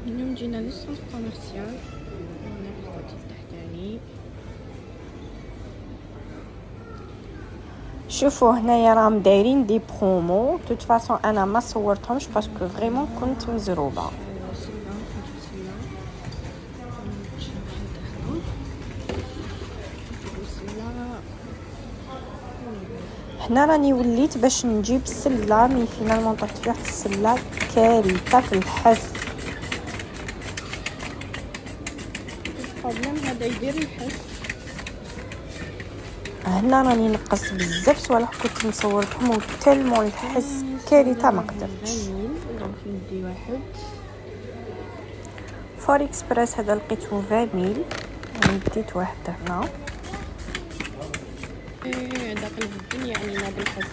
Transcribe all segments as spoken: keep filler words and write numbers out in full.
اليوم جينا للسونتر كوميرسيال هنا في الكوتي التحتاني. شوفوا هنايا راهم دايرين دي برومو. توت فاصون انا ما صورتهمش باسكو فريمون كنت مزروبه. هنا راني وليت باش نجيب سله مي فينالمون طحت في واحد السله كارثه في الحس. البروبليم هذا يدير الحس. هنا راني نقص بزاف صوالح كنت نصورهم وتلمون الحس كارثه ما قدرتش. ندي واحد فور اكسبريس هذا لقيته عشرين ميل نديت واحد هنا. هذا قلب الدنيا علينا بالحس.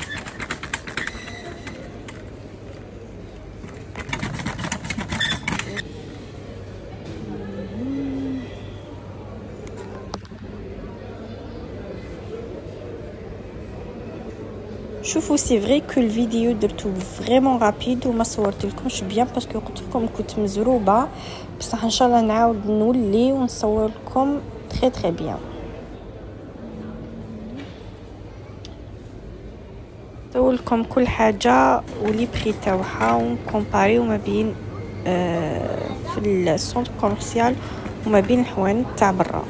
شوفوا سي فري كو الفيديو درتو فريمون رابيد وما صورت لكمش بيان باسكو قلت لكم كنت مزروبه، بصح ان شاء الله نعاود نولي ونصور لكم تري تري بيان. نقولكم كل حاجه ولي بري تاعها ونكومباريو ما بين آه في السونتر كوميرسيال وما بين الحوانت تاع برا.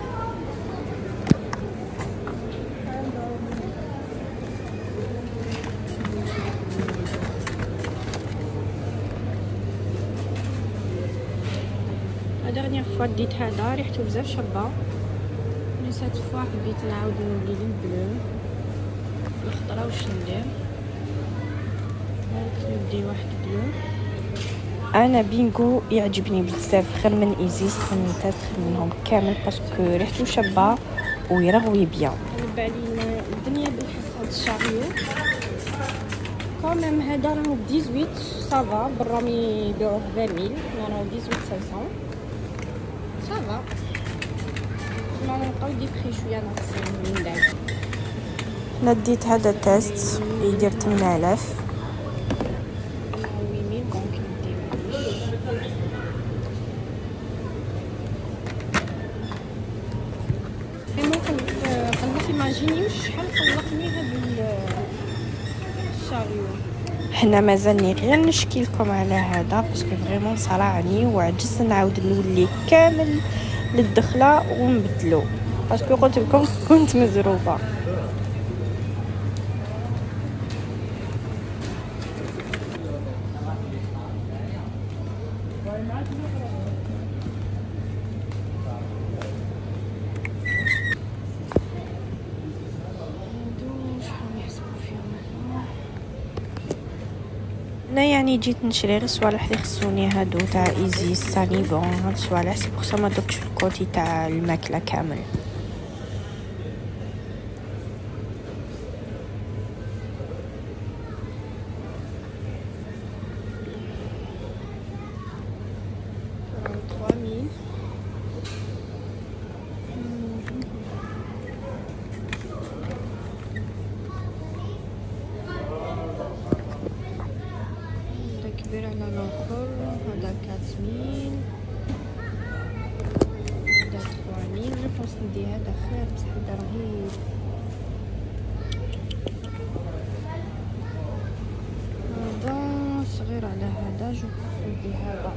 دغنيغ فوا ديت هذا ريحته بزاف شابه، مي سات فوا حبيت نعاود نولي للبلو الخضره. واش ندير؟ ندي واحد بلو. انا بينغو يعجبني بزاف خير من ايزيس من تاس منهم كامل باسكو ريحته شابه ويرغوي بيان. بالي الدنيا بالحس هاد الشاريو كوميم هذا راهو ثمانية عشر صافا بالرامي يبيعوه عشرين ميل راهو ثمانية عشر خمسمية صافا. ما نلقاو دي بري شويه ناقصين من داك. انا ديت هذا تيست يدير ثمانية آلاف ميل دونك ندير فريمون خلص ايماجينيوش شحال قلقني هذا الشاريو. حنا مازالني غير نشكي لكم على هذا باسكو فريمون صرعني وعجزت نعاود نولي كامل للدخله ونبدلو باسكو قلت لكم كنت مزروبه. انا يعني جيت نشري غير صوالح اللي خصوني هادو تاع ايزي ساني بون هاد الصوالح سي بوغ سا ما درتش في الكوتي تاع الماكله كامل. كبير على الاخر هذا أربعة ميل هذا ثلاثة ميل. جو بونس ندي هذا خير بصح هذا رهيب. هذا صغير على هذا. جو بونس ندي هذا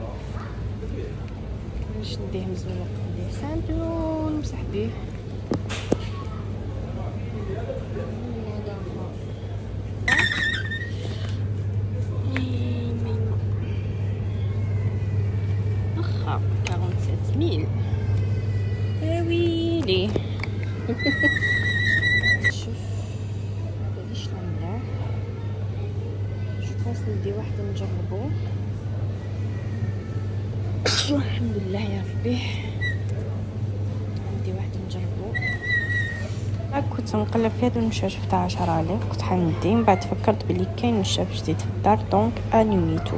باش نديه مزوق نديه سامبل ونمسح به. سبعة ميل يا ويلي. شوف هذا ليش نعمله. جو بونس ندي واحد نجربو. الحمد لله يا ربي ندي واحد نجربو. كنت نقلب في هذا المشاش تاع عشرة آلاف كنت حندي، من بعد فكرت بلي كاين مشاف جديد في الدار دونك انيميتو.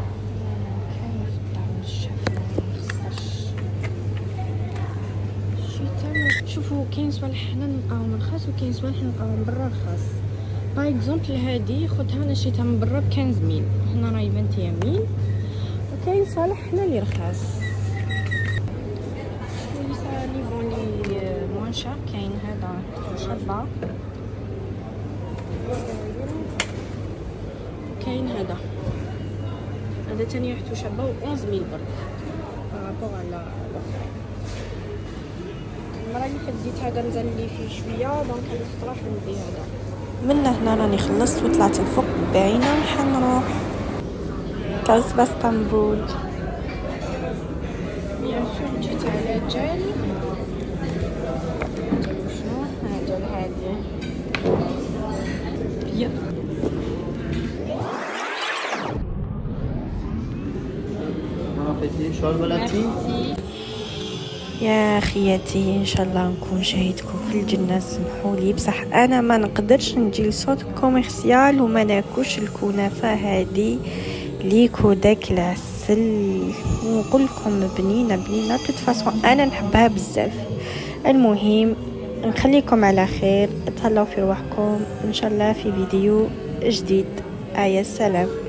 شوفوا كاين صوالح حنا نلقاوهم رخاص وكاين صوالح نلقاوهم برا رخاص. باغ اكزومبل هذه خدها انا شريتها من برا ب خمسطاش ميل، هنا راهي عشرين ميل. وكاين صوالح حنا اللي رخاص ثاني بون لي موان شار كاين هذا شابه، كاين هذا هذا ثاني ريحته شابه و أحد عشر برك بارابور على الاخرين. المره اللي فاتت ديت هذا مزال لي فيه شويه دونك هذه الخطره راح ندي هذا. من هنا راني خلصت وطلعت الفوق باينه حنروح كازبه اسطنبول. بيان سور جيت على جال شنو هذا هذه يا يا خياتي ان شاء الله نكون شهيتكم في الجنه. سمحوا لي بصح انا ما نقدرش نجي لصوت كوميرسيال وما ناكلش الكنافه هذه ليكو داك العسل، ونقول لكم بنينه بنينه بتفاصون انا نحبها بزاف. المهم نخليكم على خير، تهلاو في روحكم ان شاء الله في فيديو جديد. ايا السلام.